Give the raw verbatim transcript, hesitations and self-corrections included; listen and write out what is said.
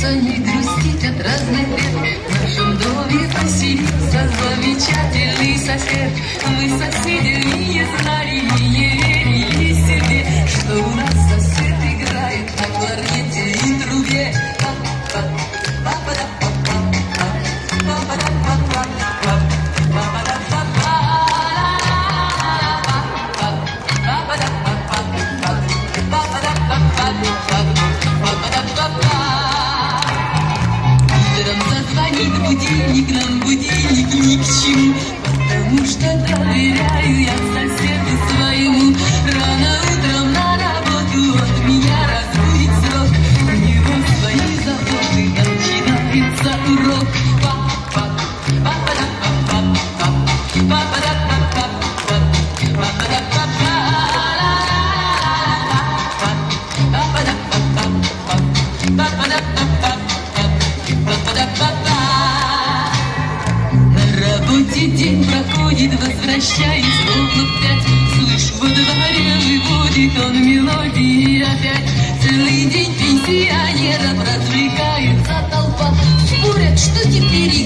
учиться не грустить от разных бед. В нашем доме поселился замечательный сосед. Мы соседи не знали и не верили себе, что у нас сосед играет на кларнете и трубе. Утром зазвонит будильник, нам будильник ни к чему, потому что доверяю я соседу своему. Рано утром на работу от меня разбудит срок, у него свои заботы, начинается урок. На работе день проходит, возвращаюсь ровно в пять. Слышу, во дворе выводит он мелодии опять. Целый день пенсионеров развлекается толпа. Спорят, что теперь